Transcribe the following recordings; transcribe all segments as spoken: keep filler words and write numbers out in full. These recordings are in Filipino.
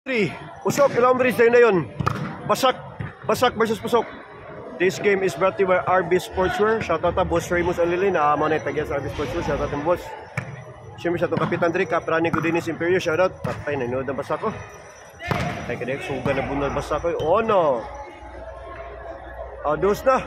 three. Pusok, ilang bridge tayo na yun. Basak. Basak versus Pusok. This game is brought to you by R B Sportswear. Shoutout na Boss Ramos Alilin. Naama na itagyan sa R B Sportswear. Shoutout ng boss. Siyempre sa itong Kapitan Drick. Kaprani Gudinis Imperio. Shoutout. Patay na inood ang basak ko. Ay kadek. Suga na bunal basak ko. Oh no. Oh, dos na.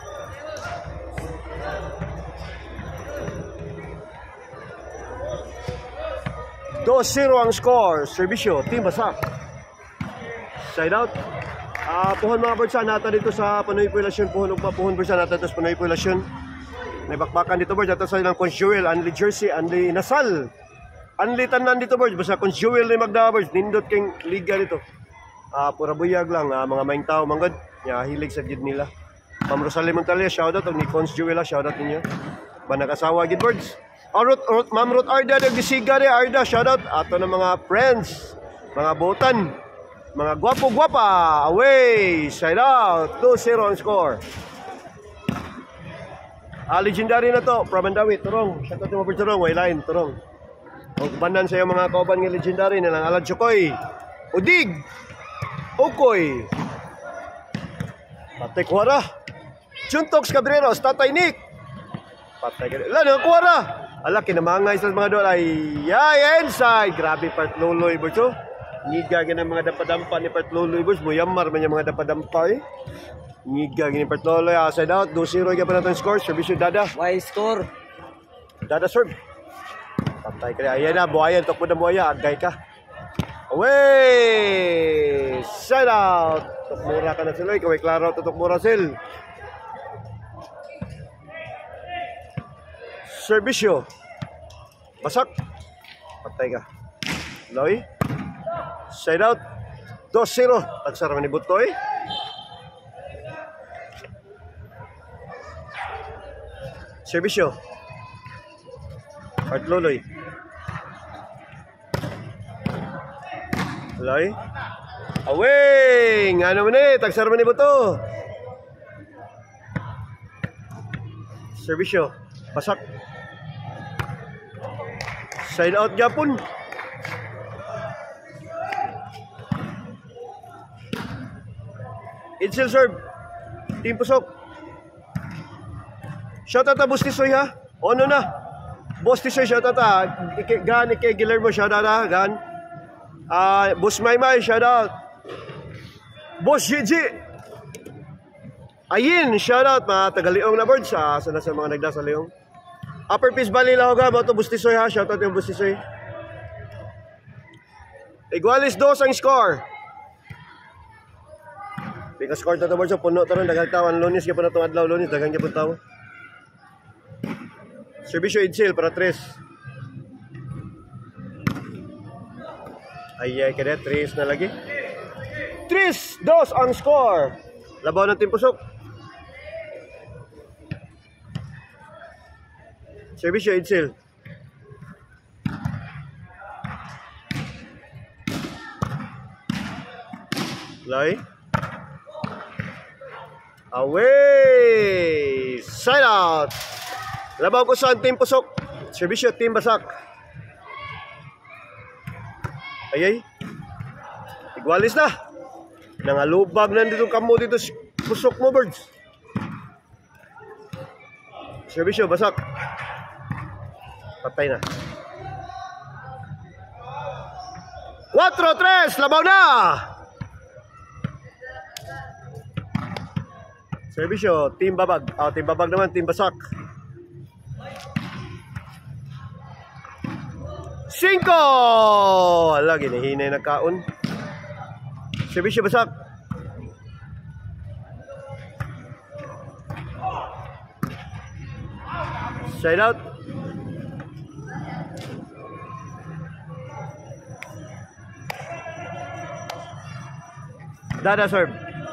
two zero ang score. Servisyo, Team Basak. Side out. Uh, puhon mga birds nata dito sa Panoy Puelasyon. Puhon ugma puhon birds nata dito sa Panoy Puelasyon. May bakbakan dito birds. Dito sa ilang Conjuel, Anli Jersey, Anli Nasal. Anli Tanan dito birds. Basta Conjuel ni Magda birds. Nindot king liga dito. Uh, pura buyag lang. Uh, mga maing tao, manggod. Yeah, hilig sa gid nila. Ma'am Rosalie Montalia, shoutout. Ni Conjuel, shoutout ninyo. Banag-asawa gid birds. Oh, Ruth, Ruth, Ma'am Ruth Arda, nagdisiga rin, Arda, shoutout. Ato ng mga friends, mga botan, mga gwapo-gwapa, away, side out, two zero ang score. Ah, legendary na to, Pramandawi, Turong, shoutout yung mga Turong, wayline, Turong. Huwag banan sa iyo mga kauban ng legendary, nilang Alad Chokoy, Udig, Ukoy, Patay Kuwara, Juntox Cabreros, Tatay Nick, Patay Cabreros, Lalo Kuwara. Ala, kinamangay sa mga doon ay yay, inside. Grabe part loloy, boys. Oh. Ngiga gina mga dapadampa ni part loloy, boys. Muyamar man yung mga dapadampa eh. Ngiga gina part loloy. Ah, side out. two zero ka pa natin score. Servisyo Dada. Why score? Dada serve. Patay ka na. Ayan na, buhayan. Tok mo na buhaya. Agay ka. Away! Side out. Tok mura ka na sila. Ikaw ay klaro. Tok mura sila. Servisyo. Basak. Patay ka. Loy. Side out. two zero. Tagsara man ni Butoy. Servisyo. Art Loloy. Loy. Away! Ano man eh. Tagsara man ni Buto. Servisyo. Basak. Side out Japon. Insel serve. Team Pusok. Shoutout na Boss Tisoy ha. Ono na. Boss Tisoy shoutout ha. Gan kay Guillermo shoutout ha. Gan. Ah, uh, Boss Maymay shoutout. Boss Gigi. Ayin shoutout mga taga-Leong na birds. Ah, sana sa mga nagda sa Leong. Upper Peace Valley Lahoga, mo to Bustisoy ha, shoutout yung Bustisoy. Igualis dos ang score. Pika score to to board sa puno to ron, daghang tao, Lunes ka pa na itong adlaw, Lunes, daghang ka po tao. Servisyo Idsel para tres. Ay ay kada tres na lagi. tres dos ang score. Labaw ng Team Pusok. Servisyo Idsel. Lay. Away! Side out! Labaw ko sa Team Pusok. Servisyo Team Basak. Ayay. Igualis na. Nangalubag na dito kamo dito Pusok mo birds. Servisyo Basak. Patay na. four three, labaw na. Servisyo, Team Babag. Oh, Team Babag naman, Team Basak. Cinco! Lagi nahinay na kaon. Servisyo Basak. Side out. Dada serve.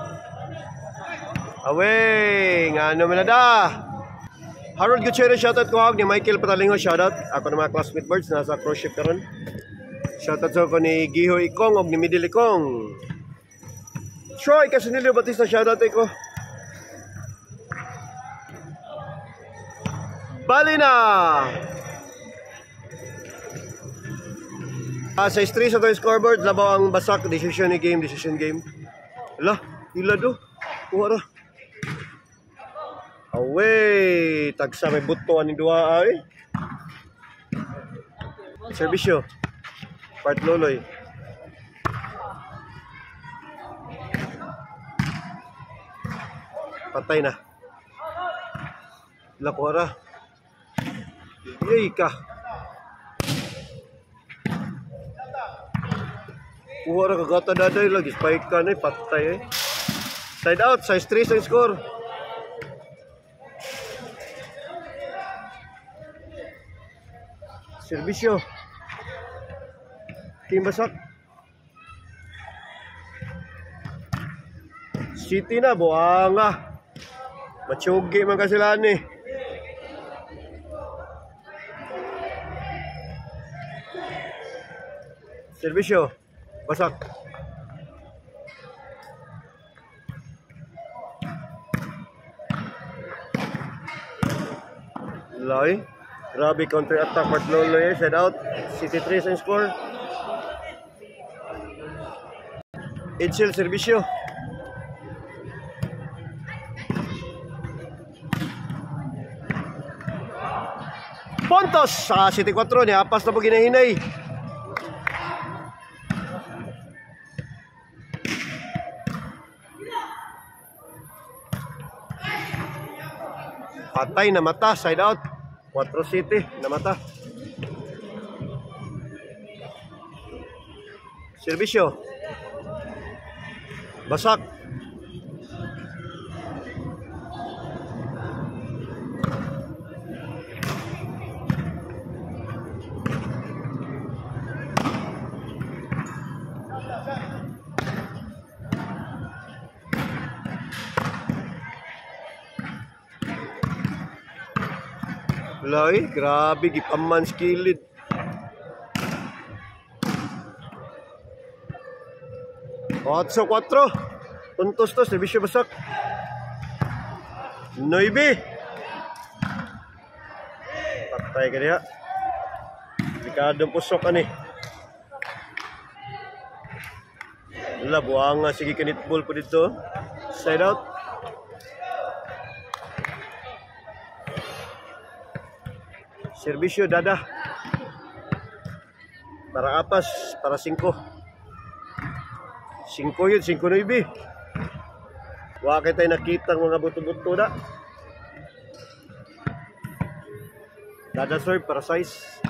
Away! Nga naman na da. Harold Gutierrez, shoutout ko ni Michael Patalingo, shoutout. Ako na mga classmate birds, nasa cross ship ka ron. Shoutout sa ko ni Giho Ikong o ni Midil Ikong. Troy Casanilio Batista, shoutout ko. Bali na! Uh, sa three sa itong scoreboard, labaw ang Basak, decision ni game, decision game. Ala, ila do. Kuha ra. Away, tagsa may buto ani duha ay. Serbisyo. Part Loloy. Patay na. Ila kuha ra. Yay ka. Kuha ra kagata daday lagi spike ka na patay eh. Side out, size three sa score. Serbisyo. Team Basak. City na buanga. Machugi man kasi sila ni. Serbisyo. Basak. Loy. Grabe counter attack Part Loloy. Side out. City three sa score. Itzel Serbisyo. Pontos sa City four ni apas na po ginahinay. Patay na mata, side out. four City na mata. Serbisyo. Basak. Lay, grabe gipaman skilled. Otso four. Puntos to, Serbisyo Basak. Noibe. Patay ka niya. Delikadong pusok ka ni. Wala, buwang nga. Sige kanitball po dito. Side out. Serbisyo Dada. Para apas, para cinco. cinco yun, cinco noibe. Wakay tayo nakita ng mga buto-buto na. Dada serve para size.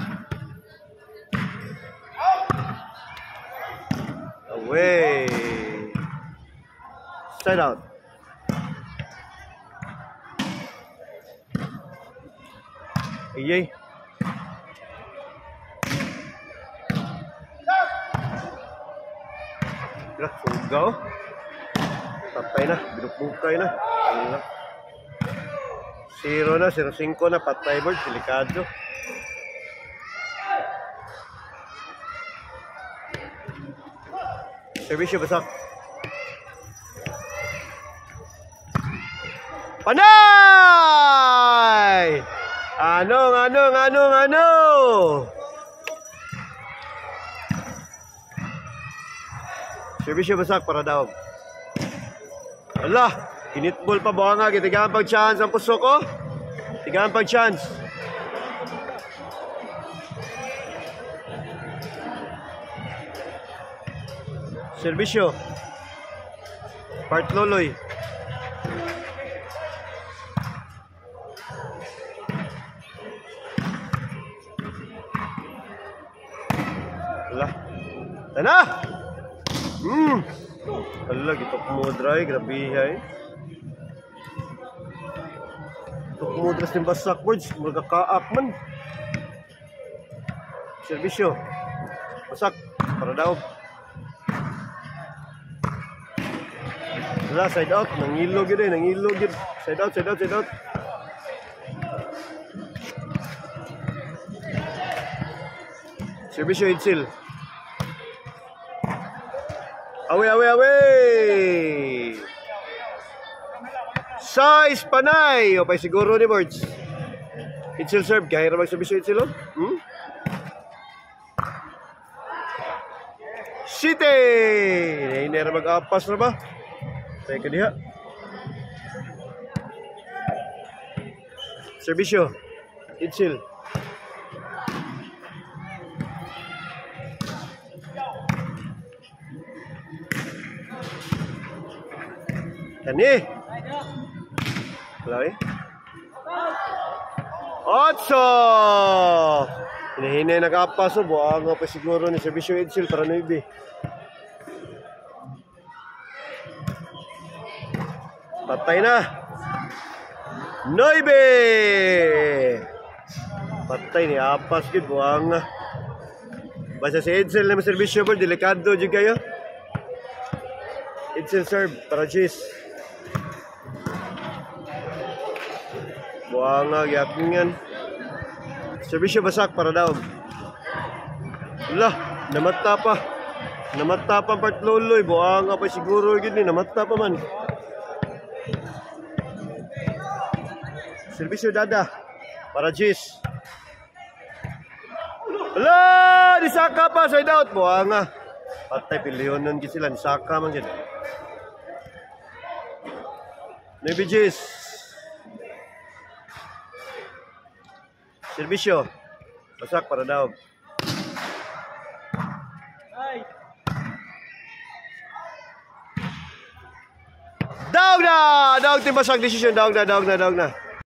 Away. Side out. Iyay. Lah, sugaw. Patay na, binukbukay na. Zero na, zero cinco na, patay board, delikado. Serbisyo Basak. Panay! Anong, anong, anong, ano? Serbisyo Basak para daw. Allah, kinitball pa ba nga, kitigaan pag chance ang puso ko. Tigaan pag chance. Serbisyo. Part Loloy. Allah. Tana! Hmm. Allah, gitok mo dry, grabe hay. Gitok mo dras ng Basak boards, magkakaak man. Serbisyo. Basak, para daw. Wala, side out, nangilog yun eh, nangilog yun. Side out, side out, side out. Serbisyo Itzel. Away, away, away! Size Panay! O pa siguro ni boards. Itzel serve, kaya na magserbisyo Itzel o? Hmm? City. Hindi na mag-apas na ba? Tayo ka diha. Servisyo. Itsil. Kani. Hello eh. Otso. Hinahinay nag-apas. Buang pa siguro ni Servisyo Itsil para nuibi. Patay na. Noibe. Patay ni apas gid buang. Basta si Edsel na servisyo ball delikado jud kayo. Edsel serve para cheese. Buang gyapingan. Servisyo basak para daog. Lah, namata pa. Namata pa part loloy buang pa siguro gid ni namata pa man. Servisyo dada para Jis. Ala, disaka pa side out buanga. Patay pilyonon gid sila nisaka man gid. Maybe Jis. Servisyo basak para daog. Daog na! Daog tim basak decision daog na daog na daog na.